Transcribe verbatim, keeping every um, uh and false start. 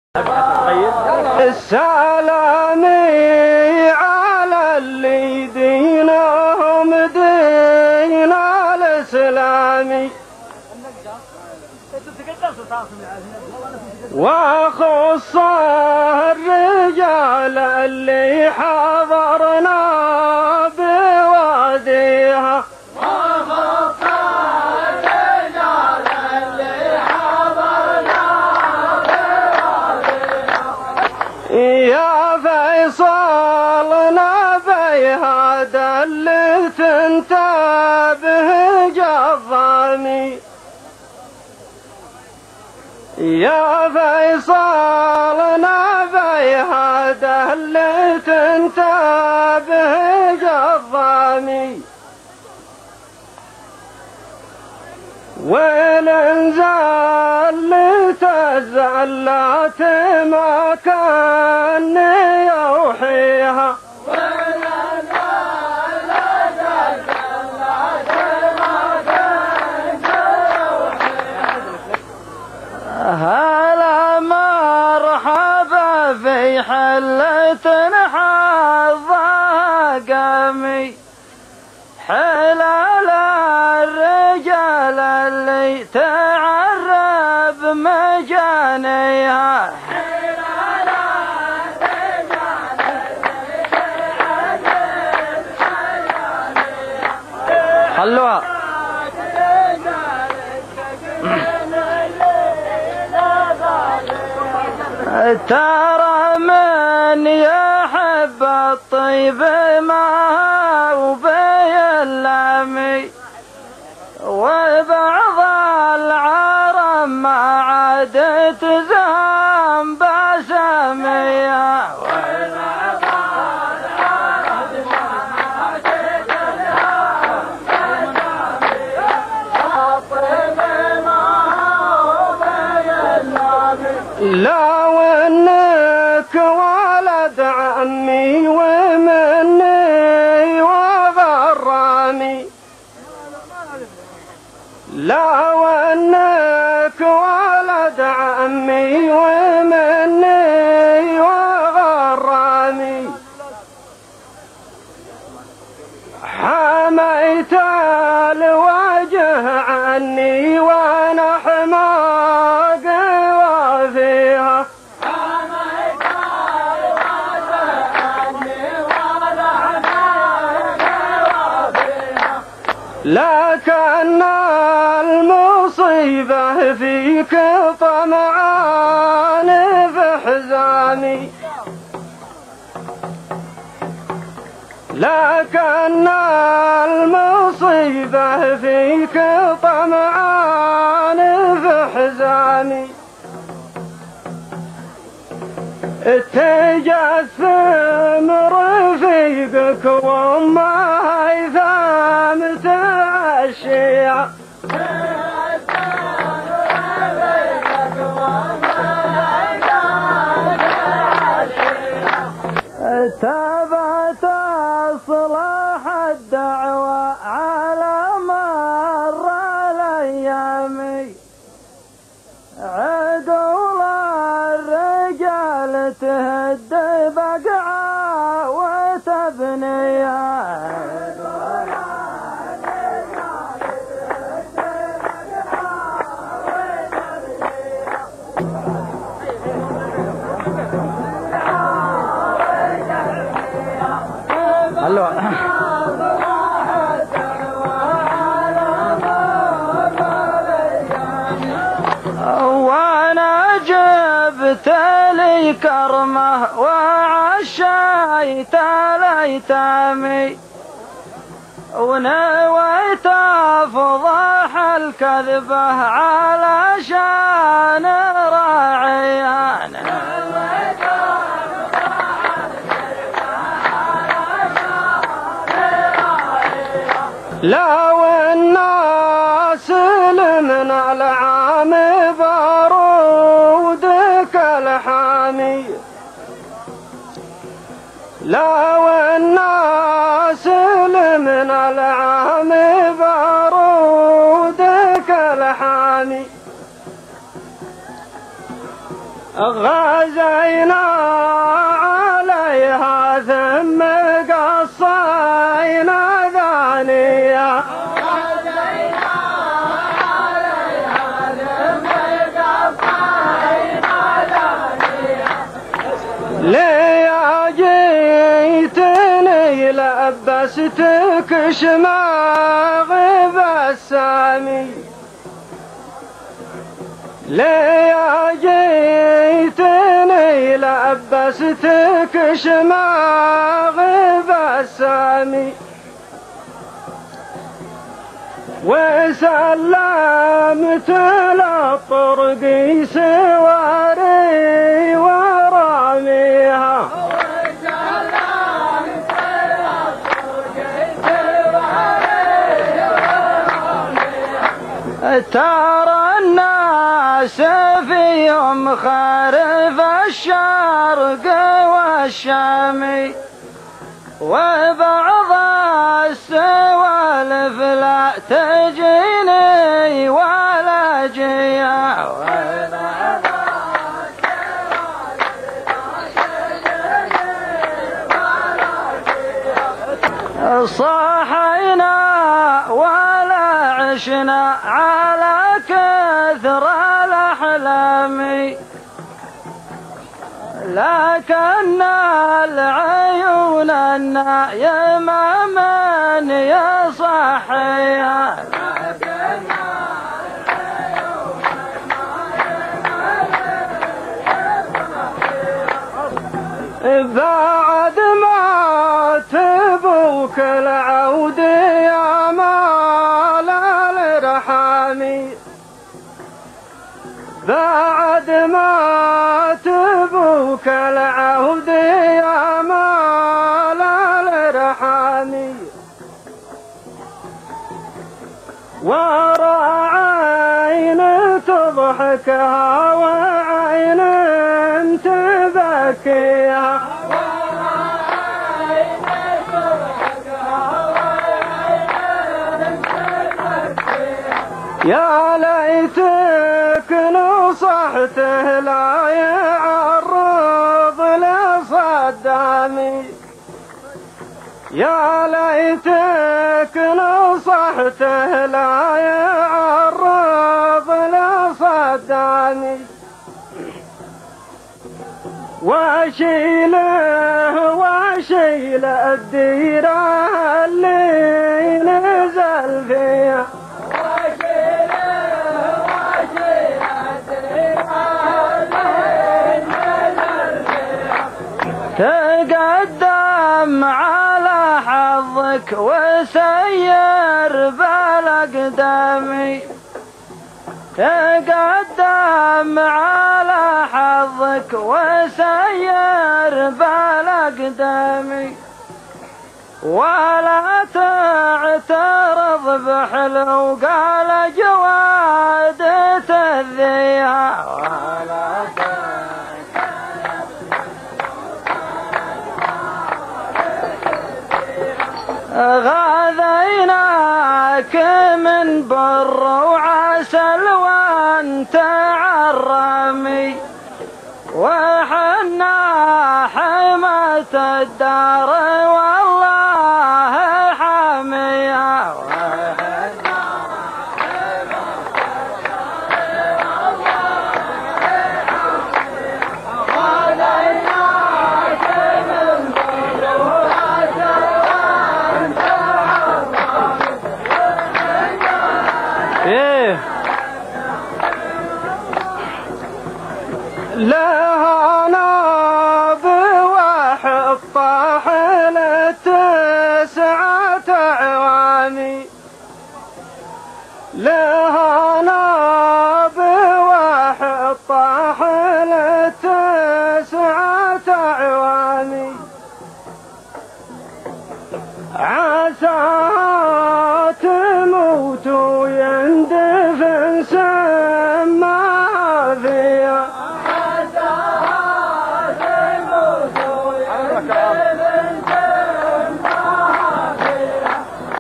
السلامي على اللي دينهم دين الإسلامي وخص الرجال اللي حضرنا بواديها يا فيصل نبي هذا اللي تنتبه جظامي يا فيصل نبي هذا اللي تنتبه جظامي والانزال تزلت ما كان يوحيها هلا مرحبا في حلة حظها قامي حلال الرجال اللي تعرب مجانيها خلوها ترى من يحب الطيب ما وبيلامي وبعض العرب ما عاد تزام بسميها لو انك ولد عمي ومني وغرامي لو انك ولد عمي ومني وغرامي حميت الوجه عني وانا حماق وفيها حميت الوجه عني وانا حماق وفيها لكن المصيبة فيك طمعان في حزامي لكن المصيبة فيك طمعان في حزامي تجسم رفيقك وما هيثم تعشيع ثبت صلاح الدعوة على مر الأيام عدول الرجال تهد بقعة وتبنيها وانا جبت لي كرمه وعشيت الايتام ونويت افضح الكذبه علشان راعيان لو الناس من العام بارودك الحامي لو الناس من العام بارودك الحامي غزينا عليها ثم قصينا ثانية غزينا عليها ثم قصينا ثانية ليا جيتني لبستك شماغ بسامي ليا جيتني لبستك شماغ بسامي وسلمت للطرق سواري وراميها ترى الناس فيهم خارف الشرق والشامي وبعض السوالف لا تجيني ولا جيا صاحينا ولا عشنا على كثر الأحلام لكن العيون النايمة من يصحيها بعد ما تبوك العود يا مال الرحامي بعد ما تبوك العود يا مال الرحامي ورا عين تضحكها وعين تبكيها يا ليتك نصحته لا يعرض لصدامي يا ليتك نصحته لا يعرض لصدامي واشيله واشيله الديره اللي نزل فيها تقدم على حظك وسير بالأقدام تقدم على حظك وسير بالأقدام ولا تعترض بحلو قال جواد تذيها ولا غاذيناك من بر وعسل وانت عرامي وحنا حماة الدار والله حاميها لا